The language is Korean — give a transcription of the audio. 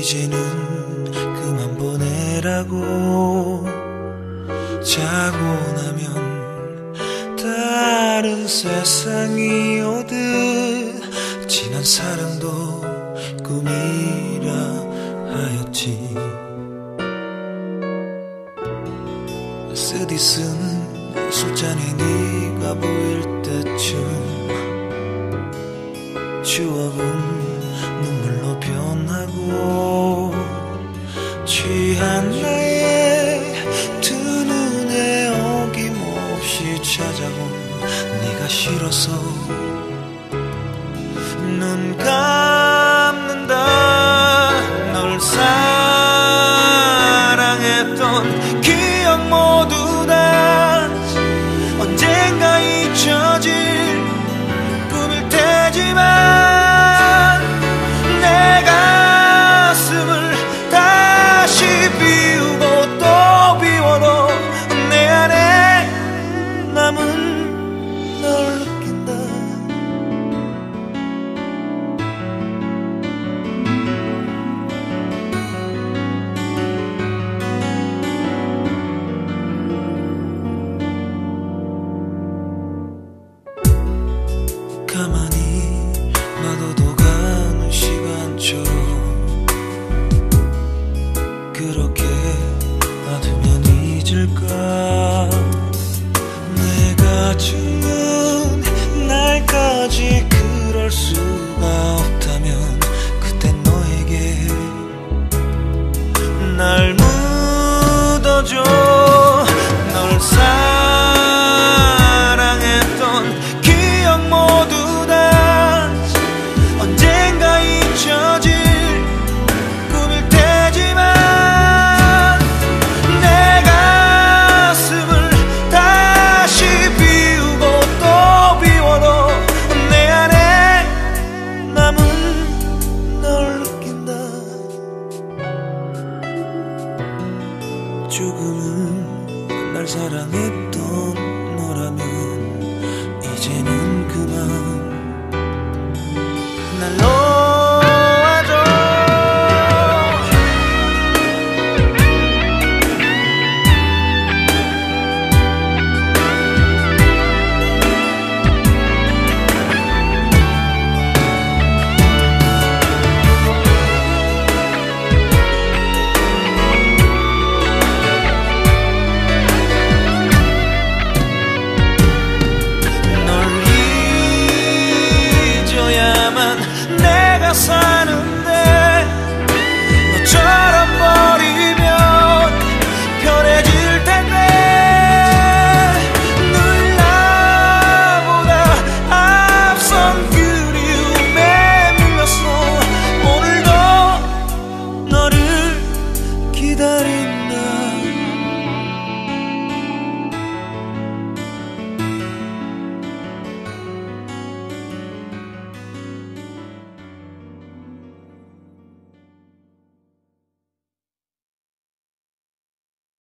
이제는 그만 보내라고. 자고 나면 다른 세상이 오듯 지난 사랑도 꿈이라 하였지. 쓰디 쓴 술잔에 네가 보일 때쯤 추억은 눈물로 변하고 취한 나의 두 눈에 어김없이 찾아온 네가 싫어서 눈 감는다. 널 사랑했던 기억 모두 다 언젠가 잊혀질 꿈일 테지만 내 가슴을 다시 비우고 또 비워도 내 안에 남은 널 느낀다. 가만히 놔둬도 가는 시간처럼 그렇게 놔두면 잊을까. 내가 죽는 날까지 그럴 수가 없다면 그땐 너에게 날 묻어줘. 널 사랑했던 기억 모두 다 언젠가 잊혀질 꿈일 테지만 내 가슴을 다시 비우고 또 비워도 내 안에 남은 널 느낀다. 조금은 날 사랑했던 너라면 이제는 그만 날